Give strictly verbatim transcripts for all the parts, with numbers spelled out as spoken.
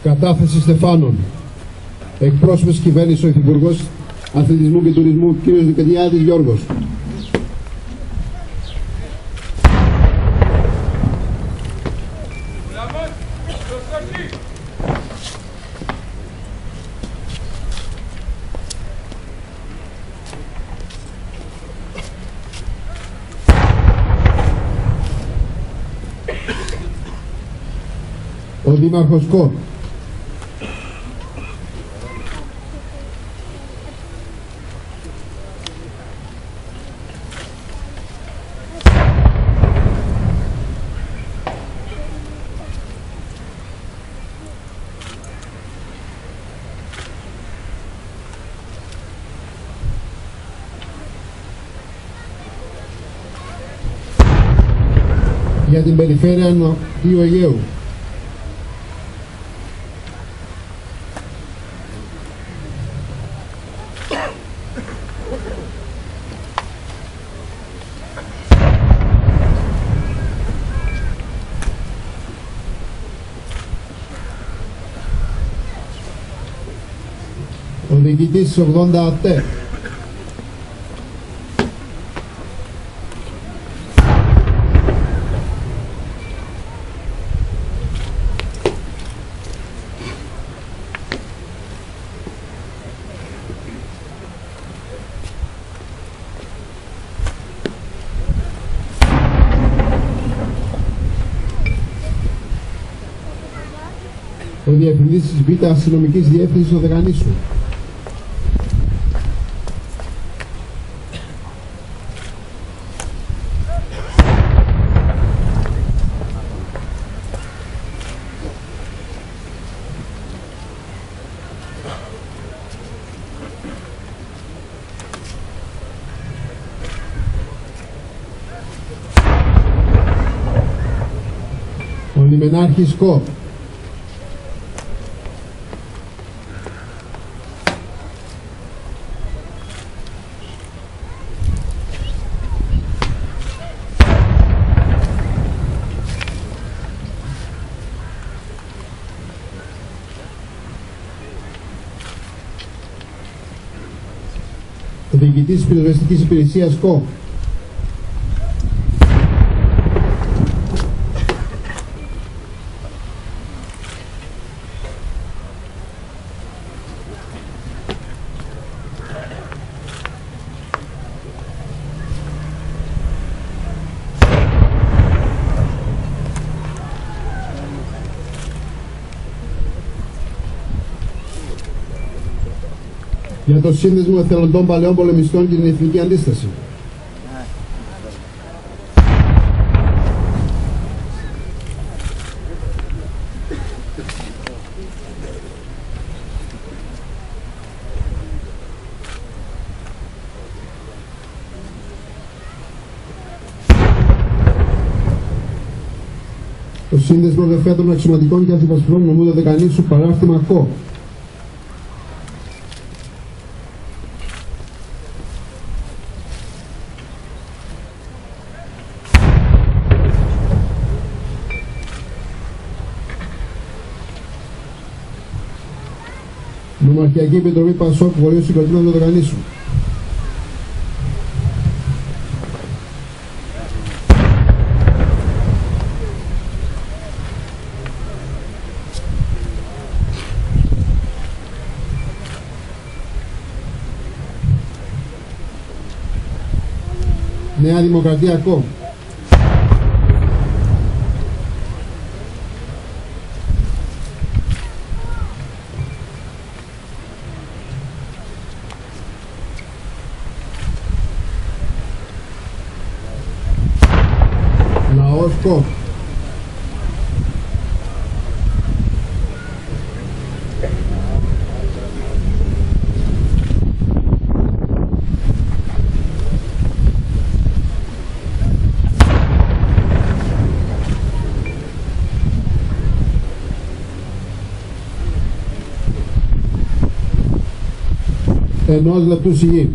Κατάθεση στεφάνων. Εκπρόσωπος κυβέρνησης ο Υφυπουργός Αθλητισμού και Τουρισμού κ. Δικαιδιάδης Γιώργος. Ο Δήμαρχος Κο. Για την περιφέρεια Νοτιού Αιγαίου. Ο διοικητής ογδόντα ΑΤΕ. Ο Διευθυντής της Β' Αστυνομικής Διεύθυνσης ο Δεκανήσου. Ο Λιμενάρχης Κο. Ο διοικητής της πυροσβεστικής υπηρεσίας Κο. Για το Σύνδεσμο Εθελοντών Παλαιών Πολεμιστών και την Εθνική Αντίσταση. Το Σύνδεσμο Δεφέτρων Αξιωματικών και Αντιπασπρών Νομού Δεκανήσου παράρτημα Κο. Νομαρχιακή Επιτροπή Πασόκ Βορείου Συγκροτήματος του Δεκανήσου. Νέα Δημοκρατία Κο. Λαός Κο. Ενός λεπτού σιγή.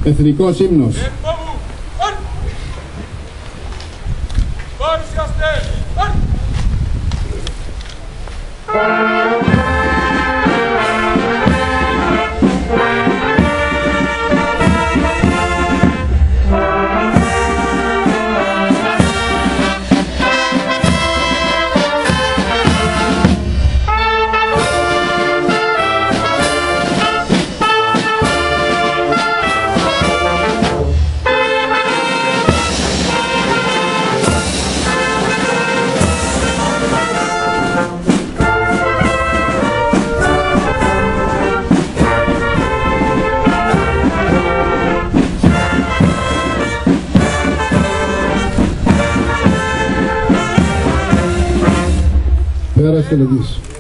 Εθνικός ύμνος. Πέρας τελετής.